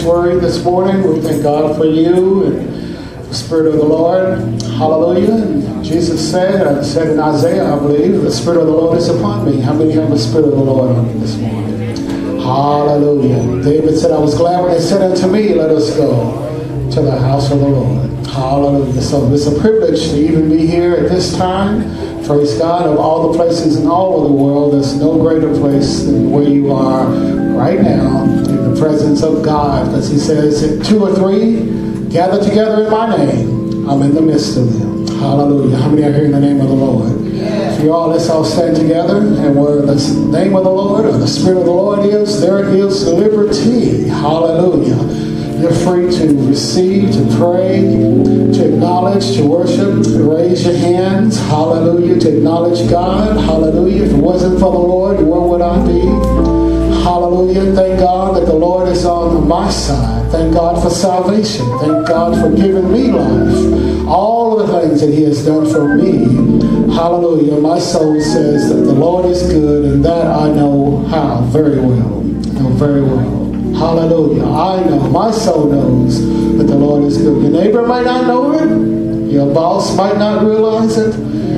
sanctuary this morning. We thank God for you and the Spirit of the Lord. Hallelujah. And Jesus said in Isaiah, I believe, the Spirit of the Lord is upon me. How many have the Spirit of the Lord on you this morning? Hallelujah. David said, I was glad when they said unto me, let us go to the house of the Lord. Hallelujah. So it's a privilege to even be here at this time. Praise God. Of all the places in all of the world, there's no greater place than where you are right now in the presence of God. Because he says, if 2 or 3 gather together in my name, I'm in the midst of them. Hallelujah. How many are here in the name of the Lord? Yeah. If you all, let's all stand together. And where the name of the Lord or the Spirit of the Lord is, there is liberty. Hallelujah. You're free to receive, to pray, to acknowledge, to worship, to raise your hands. Hallelujah. To acknowledge God. Hallelujah. If it wasn't for the Lord, where would I be? Hallelujah. Thank God that the Lord is on my side. Thank God for salvation. Thank God for giving me life. All of the things that he has done for me. Hallelujah. My soul says that the Lord is good, and that I know how very well. I know very well. Hallelujah. I know. My soul knows that the Lord is good. Your neighbor might not know it. Your boss might not realize it.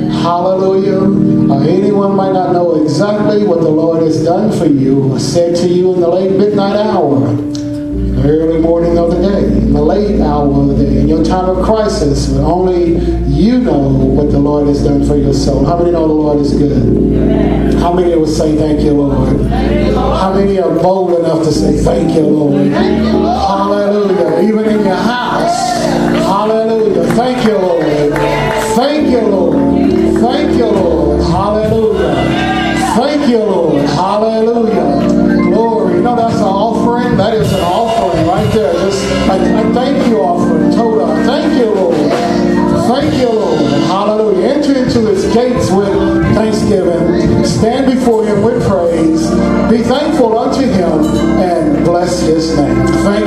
Hallelujah. Anyone might not know exactly what the Lord has done for you. I said to you in the late midnight hour, in the early morning of the day, in the late hour of the day, in your time of crisis, when only you know what the Lord has done for your soul. How many know the Lord is good? How many would say, thank you, Lord? How many are bold enough to say, thank you, Lord? Hallelujah. Even in your house. Hallelujah. Thank you, Lord. Thank you, Lord. Thank you, Lord. Hallelujah. Thank you, Lord. Hallelujah. Glory. You know, that's an offering. That is an offering right there. Just a thank you offering. Toda. Thank you, Lord. Thank you, Lord. Hallelujah. Enter into his gates with thanksgiving. Stand before him with praise. Be thankful unto him and bless his name. Thank